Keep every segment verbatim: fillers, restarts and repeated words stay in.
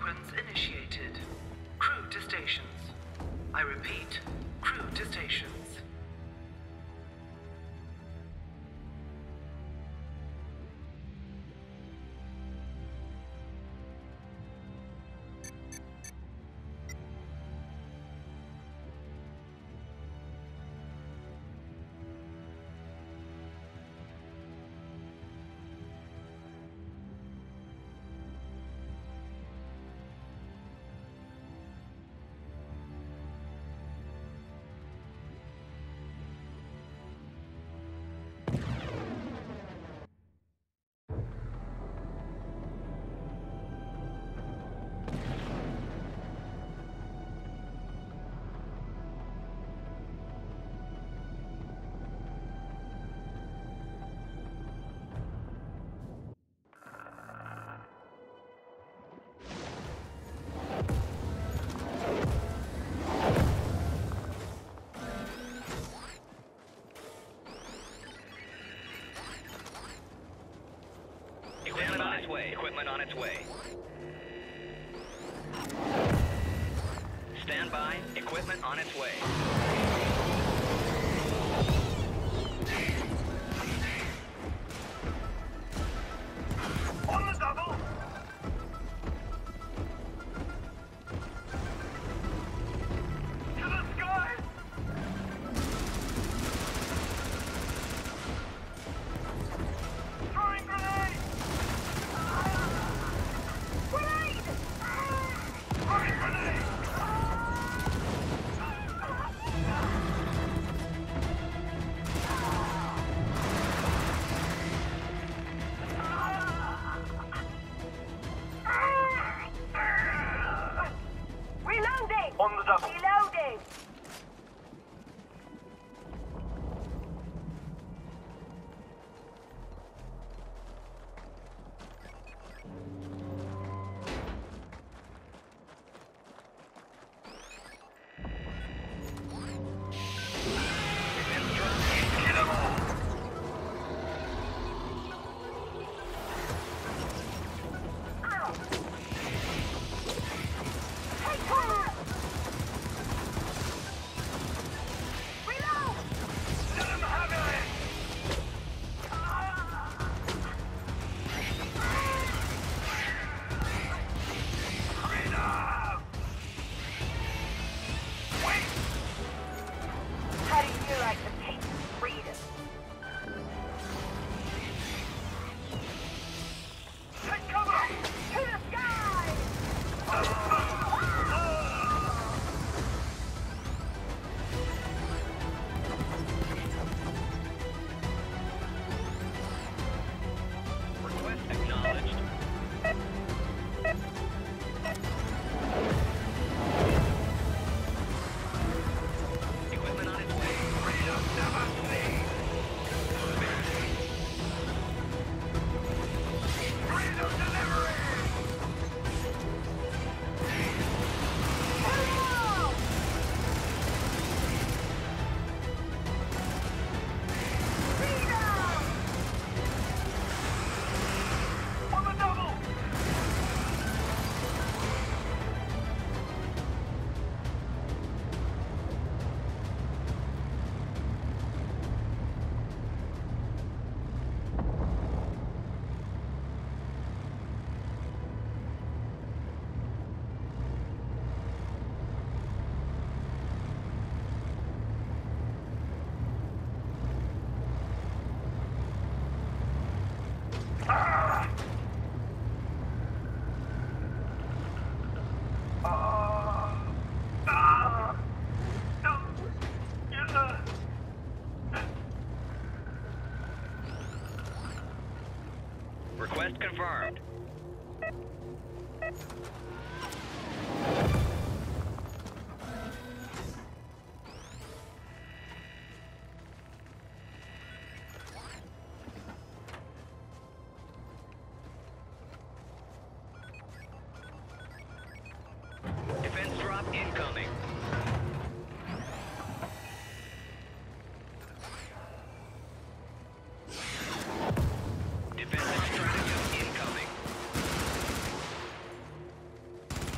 Sequence initiated. Crew to stations. I repeat, crew to stations. Equipment on its way. Equipment on its way. Stand by. Equipment on its way. On the double! To the sky! Throwing grenade! Grenade! Throwing grenade! Reloading! On the double! Reloading! Get 'em all! Take cover! Reload! Let 'em have it! Freedom! Wait! How do you like the taste of freedom? Take cover! To the sky! Request acknowledged. Equipment on its way. Freedom never sleeps! Freedom delivery! Hello! Freedom! On the double! Ah! Ah! Ah! No! Yeah! Request confirmed. Defense drop incoming. Defensive stratagem incoming.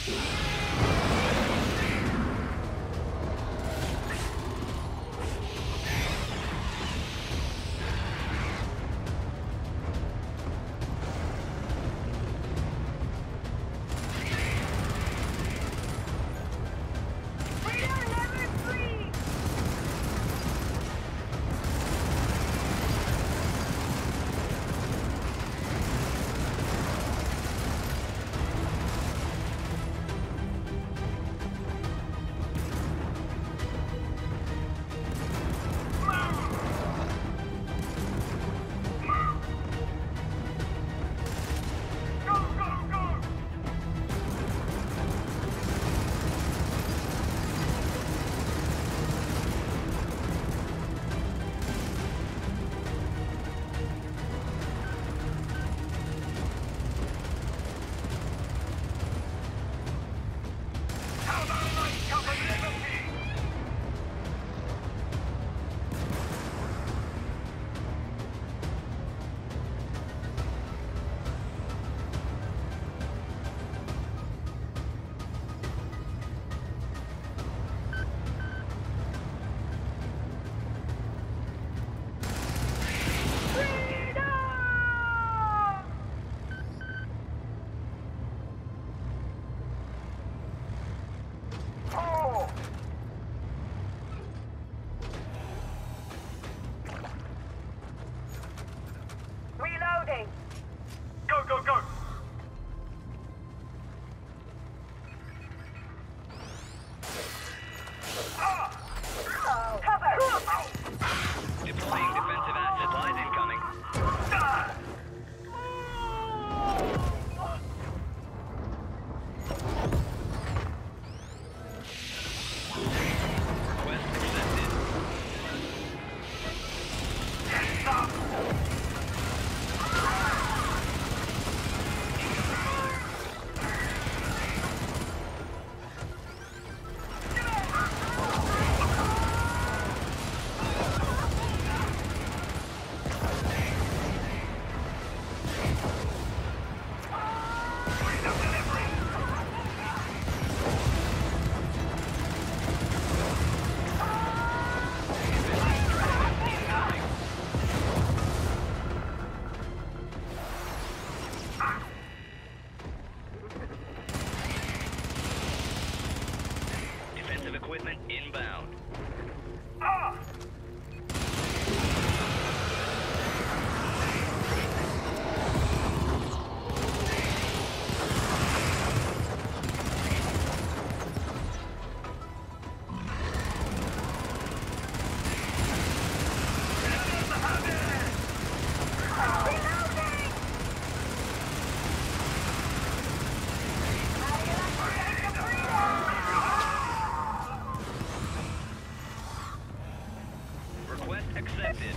Go, go, go! Deploying defensive asset supplies incoming. Request accepted. Defensive equipment inbound. Ah! Request accepted.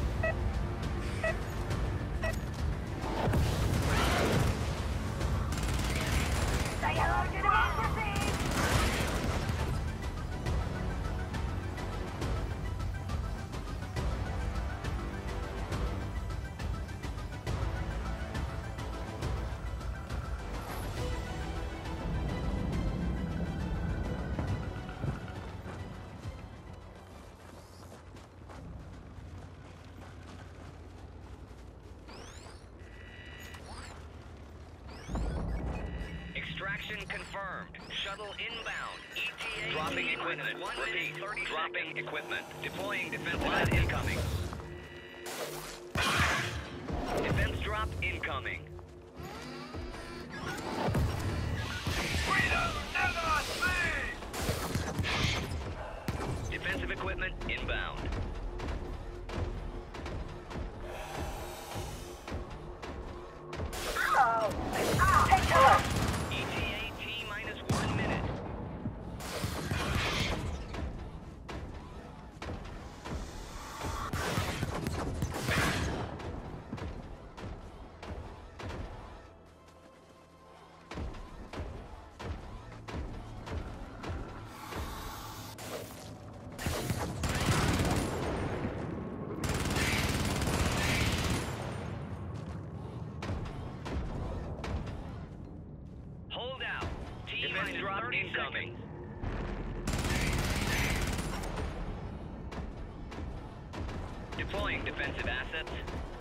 Say hello to democracy! Extraction confirmed. Shuttle inbound. E T A dropping equipment. Repeat. Dropping equipment. Deploying defensive asset incoming. Defense drop incoming. Freedom never sleeps! Defensive equipment inbound. Oh, ah, take cover! E T A T minus one minute. Defense drop incoming. Deploying defensive assets.